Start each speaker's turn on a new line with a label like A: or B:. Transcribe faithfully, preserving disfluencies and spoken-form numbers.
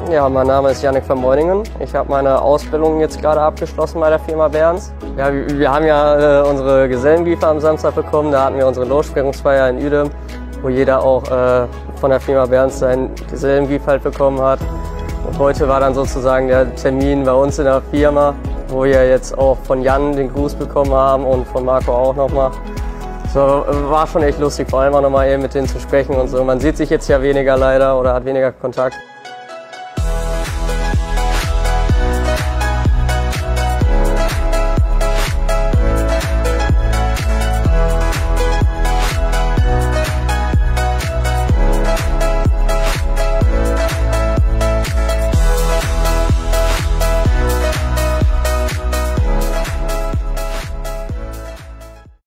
A: Ja, mein Name ist Jannik van Meuningen. Ich habe meine Ausbildung jetzt gerade abgeschlossen bei der Firma Berns. Ja, wir, wir haben ja äh, unsere Gesellenbriefe am Samstag bekommen. Da hatten wir unsere Lossprengungsfeier in Uedem, wo jeder auch äh, von der Firma Berns seinen Gesellenbrief halt bekommen hat. Und heute war dann sozusagen der Termin bei uns in der Firma, wo wir jetzt auch von Jan den Gruß bekommen haben und von Marco auch nochmal. So, war schon echt lustig, vor allem auch nochmal eben mit denen zu sprechen und so. Man sieht sich jetzt ja weniger leider oder hat weniger Kontakt.